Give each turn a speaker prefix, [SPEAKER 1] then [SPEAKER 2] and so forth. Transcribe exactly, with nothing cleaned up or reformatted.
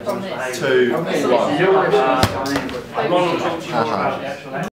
[SPEAKER 1] two, one.
[SPEAKER 2] Ron will talk to you more about the actual